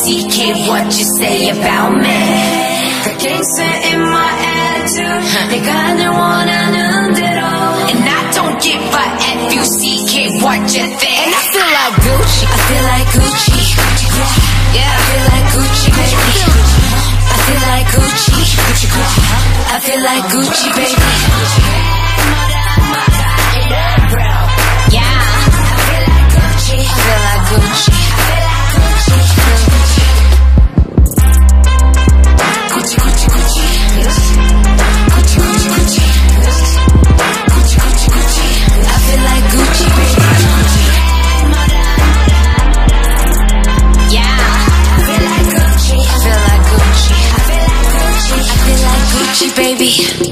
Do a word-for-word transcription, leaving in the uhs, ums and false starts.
C K, what you say about me? The gangster in my attitude, 내가 널 원하는 대로. And I don't give a F U C K, what you think? And I feel like Gucci, I feel like Gucci. Yeah, I feel like Gucci, baby. I feel like Gucci, Gucci, Gucci. I feel like Gucci, baby. Yeah, I feel like Gucci, I feel like Gucci. Gucci, Gucci, Gucci. Gucci, Gucci, Gucci. Gucci, Gucci, Gucci. I feel like Gucci, baby. Yeah, I feel like Gucci, I feel like Gucci. I feel like Gucci, I feel like Gucci, baby.